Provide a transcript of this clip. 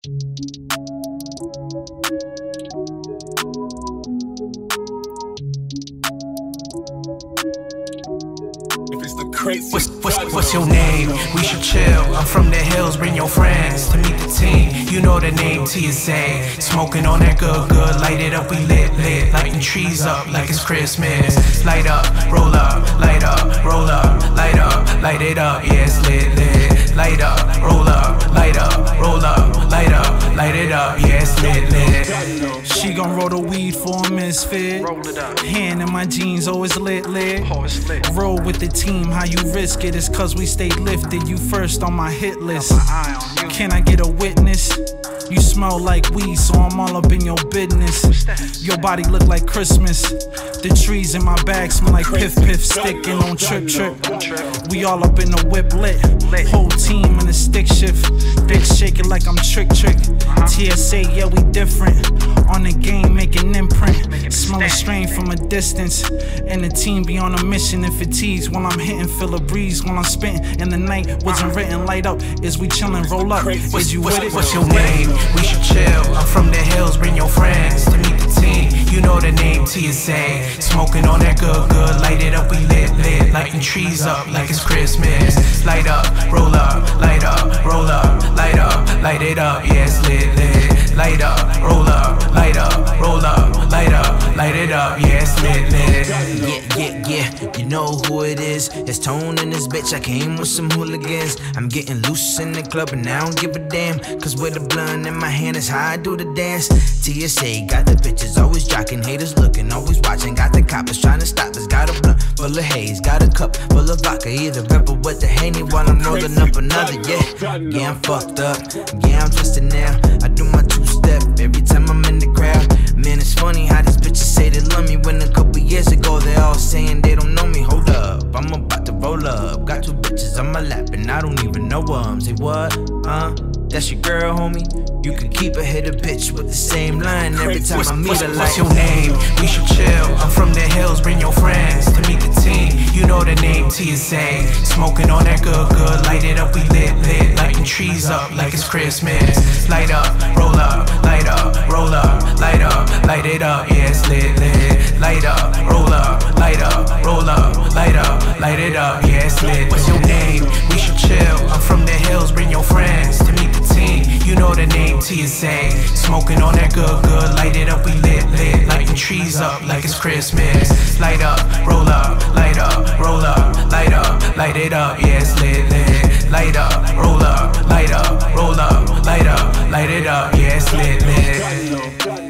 What's your name? We should chill. I'm from the hills, bring your friends to meet the team. You know the name T.S.A. Smoking on that good, light it up, we lit, lighting trees up like it's Christmas. Light up, roll up, light up, roll up, light up, light it up, yeah, it's lit. Light up, roll up, light up, roll up, light up, light it up, yeah, it's lit. She gon' roll the weed for a misfit. Hand in my jeans, always lit. Roll with the team, how you risk it? It's cause we stay lifted. You first on my hit list. Can I get a witness? You smell like weed, so I'm all up in your business. Your body look like Christmas. The trees in my bag smell like piff sticking on trip. We all up in the whip lit. Whole team in the stick shift. Big shaking like I'm trick. T.S.A, yeah, we different. On the game, making imprint. Smelling strain from a distance. And the team be on a mission in fatigues. While I'm hitting, feel a breeze. While I'm spitting, and the night wasn't written. Light up, is we chillin', roll up. Is you with it? What's your name? We should chill. I'm from the hills, bring your friends to meet the team. You know the name T.S.A. Smoking on that good, light it up, we lit, lighting trees up like it's Christmas. Light up, roll up, light up, roll up, light up, light it up, yeah, it's lit. Light up, roll up, light up, roll up, light up, light it up, yeah, it's lit. Yeah, you know who it is. It's Tone in this bitch, I came with some hooligans. I'm getting loose in the club and I don't give a damn. Cause with the blunt in my hand is how I do the dance. T.S.A got the bitches always jocking, haters looking, always watching. Got the coppers trying to stop us, got a blunt full of haze, got a cup full of vodka. Either rebel with the Henny while I'm rolling up another, yeah, I'm fucked up, yeah, I'm twisted now. I do my two-step every time I'm in the crowd. Man, it's funny how these bitches say they love me when a couple years ago they all saying they don't know me. Hold up, I'm about to roll up. Got two bitches on my lap and I don't even know them. Say what? That's your girl, homie? You can keep a hit a bitch with the same line every time I meet her. What's your name? We should chill. I'm from the hills, bring your friends to meet the team. You know the name T.S.A. Smoking on that good, light it up, we lit, lighting trees up like it's Christmas. Light up, roll up, light up, roll up, light up, light it up, yeah, it's lit. Light up, roll up, light up, roll up, light up, light it up, yeah, it's lit. What's your name? We should chill. I'm from the hills, bring your friends to meet the team. You know the name T.S.A. Smoking on that good, light it up, we lit, lighting trees up like it's Christmas. Light up, roll up, light up, roll up, light up, light it up, yeah, it's lit. Light up, roll up, light up, roll up, light up, light it up, yeah, it's lit.